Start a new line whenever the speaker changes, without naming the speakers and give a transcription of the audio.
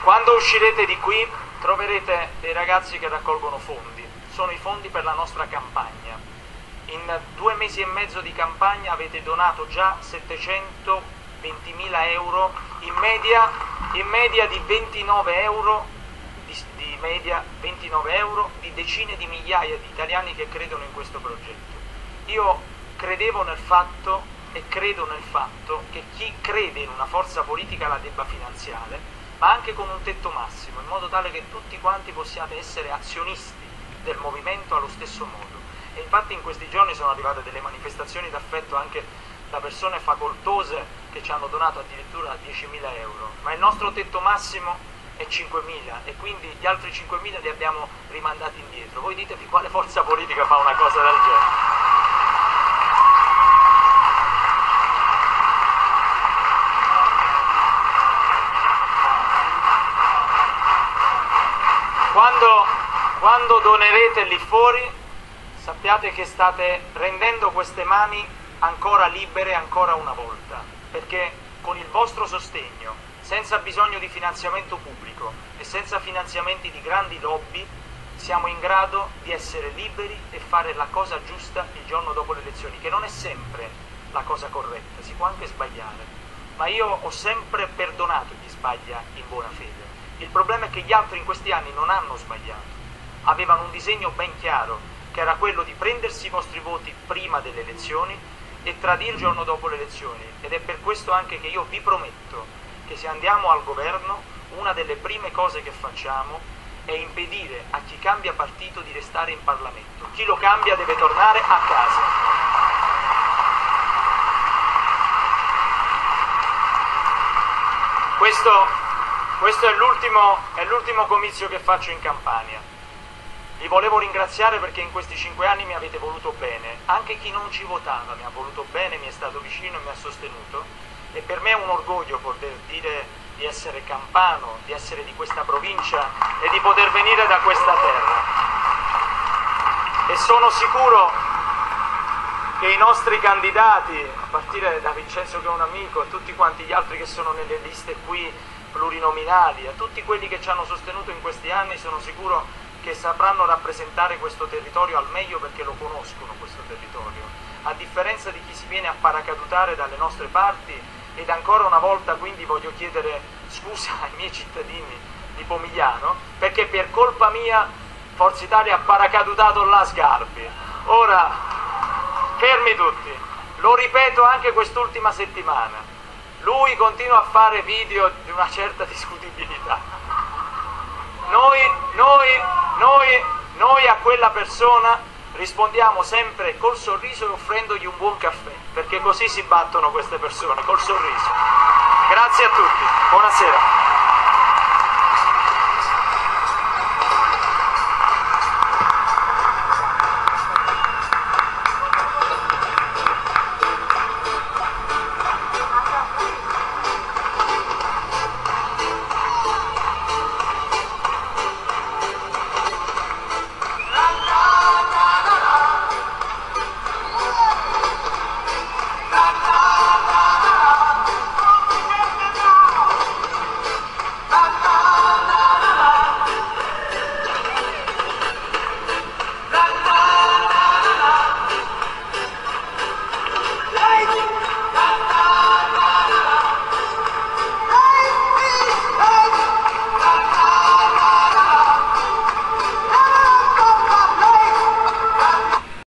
Quando uscirete di qui troverete dei ragazzi che raccolgono fondi, sono i fondi per la nostra campagna. In 2 mesi e mezzo di campagna avete donato già 720.000 euro, in media di 29 euro, di media 29 euro di decine di migliaia di italiani che credono in questo progetto. Io credevo nel fatto e credo nel fatto che chi crede in una forza politica la debba finanziare, ma anche con un tetto massimo, in modo tale che tutti quanti possiate essere azionisti del movimento allo stesso modo. E infatti in questi giorni sono arrivate delle manifestazioni d'affetto anche da persone facoltose che ci hanno donato addirittura 10.000 euro, ma il nostro tetto massimo è 5.000 e quindi gli altri 5.000 li abbiamo rimandati indietro. Voi ditemi quale forza politica fa una cosa del genere? Quando donerete lì fuori, sappiate che state rendendo queste mani ancora libere ancora una volta, perché con il vostro sostegno, senza bisogno di finanziamento pubblico e senza finanziamenti di grandi lobby, siamo in grado di essere liberi e fare la cosa giusta il giorno dopo le elezioni, che non è sempre la cosa corretta, si può anche sbagliare, ma io ho sempre perdonato chi sbaglia in buona fede. Il problema è che gli altri in questi anni non hanno sbagliato, avevano un disegno ben chiaro, che era quello di prendersi i vostri voti prima delle elezioni e tradire il giorno dopo le elezioni, ed è per questo anche che io vi prometto che se andiamo al governo una delle prime cose che facciamo è impedire a chi cambia partito di restare in Parlamento. Chi lo cambia deve tornare a casa. Questo è l'ultimo comizio che faccio in Campania. Vi volevo ringraziare perché in questi 5 anni mi avete voluto bene, anche chi non ci votava mi ha voluto bene, mi è stato vicino e mi ha sostenuto, e per me è un orgoglio poter dire di essere campano, di essere di questa provincia e di poter venire da questa terra. E sono sicuro che i nostri candidati, a partire da Vincenzo che è un amico, a tutti quanti gli altri che sono nelle liste qui plurinominali, a tutti quelli che ci hanno sostenuto in questi anni, sono sicuro che sapranno rappresentare questo territorio al meglio perché lo conoscono questo territorio, a differenza di chi si viene a paracadutare dalle nostre parti. Ed ancora una volta quindi voglio chiedere scusa ai miei cittadini di Pomigliano, perché per colpa mia Forza Italia ha paracadutato là Sgarbi. Ora, fermi tutti, lo ripeto anche quest'ultima settimana, lui continua a fare video di una certa discutibilità. Noi a quella persona rispondiamo sempre col sorriso e offrendogli un buon caffè, perché così si battono queste persone, col sorriso. Grazie a tutti, buonasera.